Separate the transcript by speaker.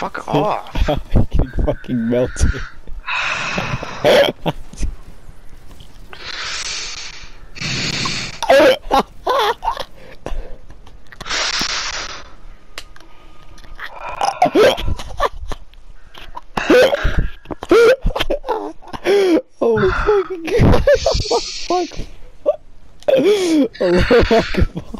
Speaker 1: Fuck off.
Speaker 2: I'm getting fucking melted. Oh my fucking god. Oh my fuck. Oh my fuck.